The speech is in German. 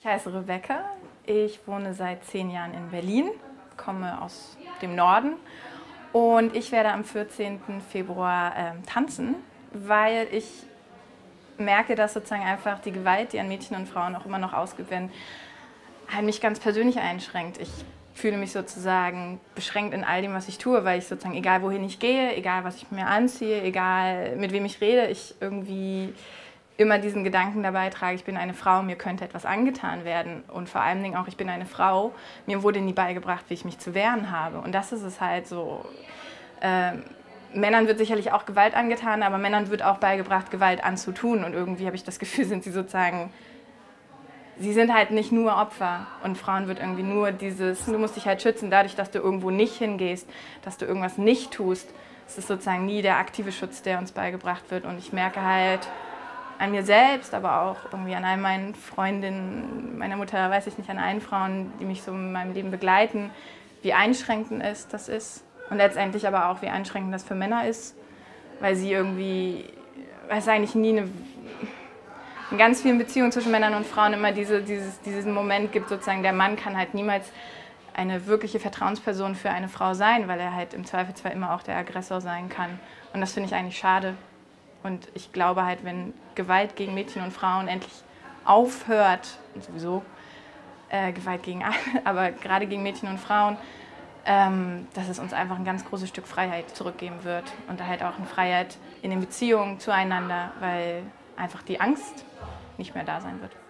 Ich heiße Rebecca, ich wohne seit 10 Jahren in Berlin, komme aus dem Norden und ich werde am 14. Februar tanzen, weil ich merke, dass sozusagen einfach die Gewalt, die an Mädchen und Frauen auch immer noch ausgeübt werden, halt mich ganz persönlich einschränkt. Ich fühle mich sozusagen beschränkt in all dem, was ich tue, weil ich sozusagen, egal wohin ich gehe, egal was ich mir anziehe, egal mit wem ich rede, ich irgendwie immer diesen Gedanken dabei trage, ich bin eine Frau, mir könnte etwas angetan werden und vor allen Dingen auch, ich bin eine Frau, mir wurde nie beigebracht, wie ich mich zu wehren habe und das ist es halt so. Männern wird sicherlich auch Gewalt angetan, aber Männern wird auch beigebracht, Gewalt anzutun und irgendwie habe ich das Gefühl, sind sie sozusagen, sie sind halt nicht nur Opfer und Frauen wird irgendwie nur dieses, du musst dich halt schützen, dadurch, dass du irgendwo nicht hingehst, dass du irgendwas nicht tust. Es ist sozusagen nie der aktive Schutz, der uns beigebracht wird und ich merke halt, an mir selbst, aber auch irgendwie an all meinen Freundinnen, meiner Mutter, weiß ich nicht, an allen Frauen, die mich so in meinem Leben begleiten, wie einschränkend das ist. Und letztendlich aber auch, wie einschränkend das für Männer ist, weil sie irgendwie, weil es eigentlich nie in ganz vielen Beziehungen zwischen Männern und Frauen immer diesen Moment gibt, sozusagen, der Mann kann halt niemals eine wirkliche Vertrauensperson für eine Frau sein, weil er halt im Zweifelsfall immer auch der Aggressor sein kann. Und das finde ich eigentlich schade. Und ich glaube halt, wenn Gewalt gegen Mädchen und Frauen endlich aufhört, und sowieso Gewalt gegen alle, aber gerade gegen Mädchen und Frauen, dass es uns einfach ein ganz großes Stück Freiheit zurückgeben wird. Und da halt auch eine Freiheit in den Beziehungen zueinander, weil einfach die Angst nicht mehr da sein wird.